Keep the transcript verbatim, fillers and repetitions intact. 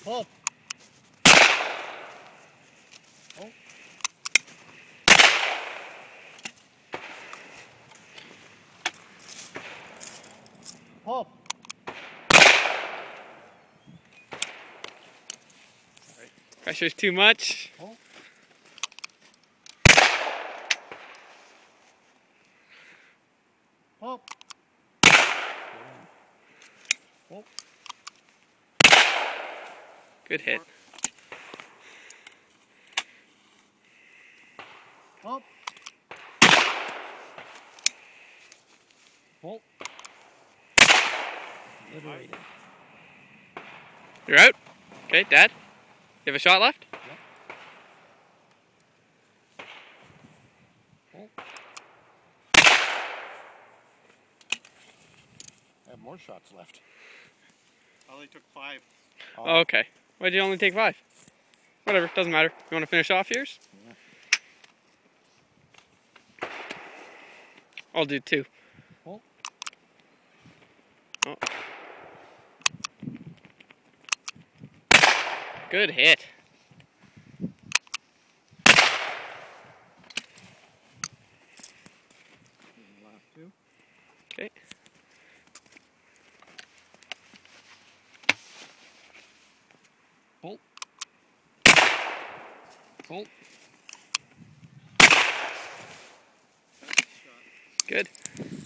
Pull. Oh. Pull. Pressure's too much. Pull. Pull. Pull. Good hit. Pull. Pull. Liberated. You're out? Okay, Dad? You have a shot left? Yep. Pull. I have more shots left. I only took five. Oh, okay. Why did you only take five? Whatever, doesn't matter. You want to finish off yours? Yeah. I'll do two. Pull. Oh. Good hit. Last two. Okay. Pull. Pull. Good.